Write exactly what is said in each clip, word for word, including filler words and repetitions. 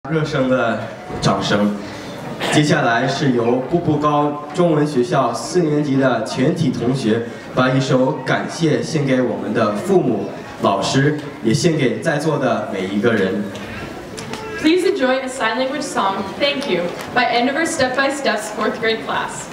热声的掌声。接下来是由步步高中文学校四年级的全体同学把一首感谢献给我们的父母、老师，也献给在座的每一个人。 Please enjoy a sign language song, Thank You, by Endeavor Step by Step's fourth grade class.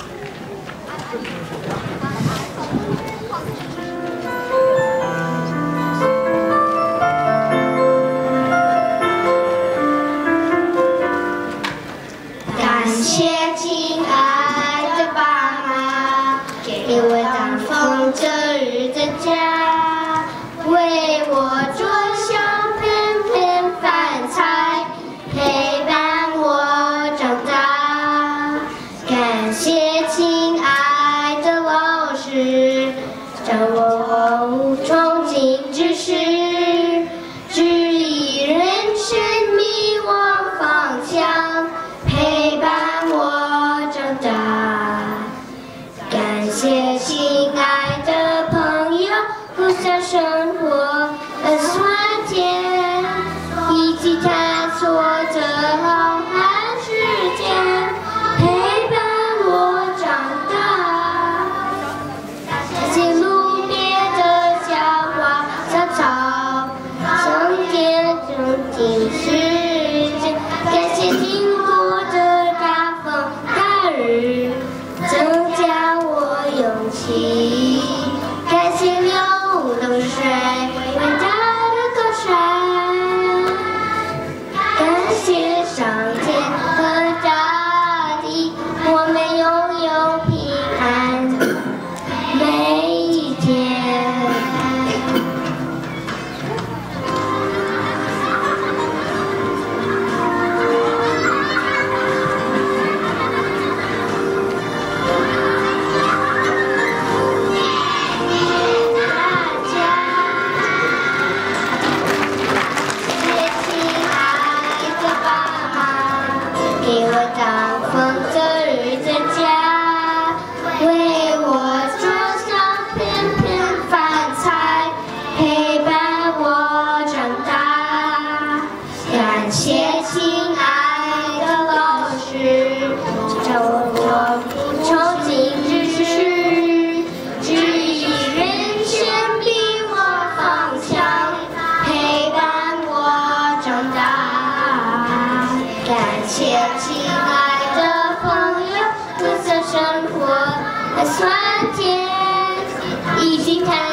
生活的酸甜，一起探索这浩瀚世界，陪伴我长大。感谢路边的小花小草，增添增进世界。感谢经过的大风大雨，增加我勇气。感谢流流水，伟大的歌声，感谢上天和大地，我们拥有平安每一天。酸甜，一起谈。